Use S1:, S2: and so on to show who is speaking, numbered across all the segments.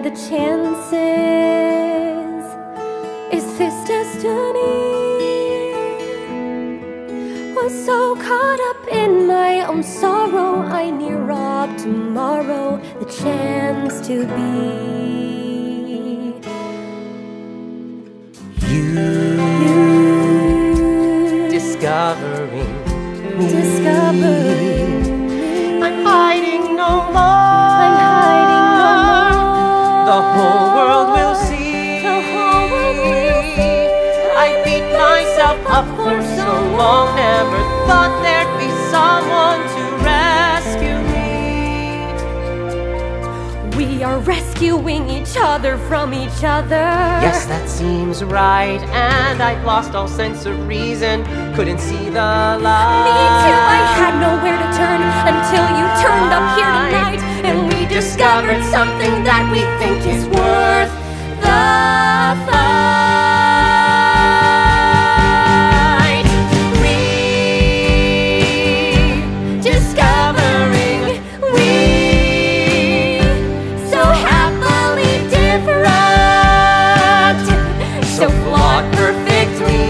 S1: the chances? Is this destiny? Was so caught up in my own sorrow, I near robbed tomorrow the chance to be.
S2: You discovering me. I'm hiding no more. The whole world will see. I beat myself up for so long, never thought there'd be someone to rescue me.
S1: We are rescuing each other from each other.
S2: Yes, that seems right, and I've lost all sense of reason, couldn't see the light.
S1: Me too, I had nowhere to turn until you turned up here tonight, and we discovered something that we think is worth the fight. We discovering we so happily different, so flawed perfectly.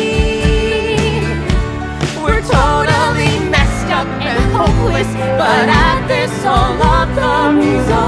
S1: We're totally messed up and hopeless, but at this all of the results.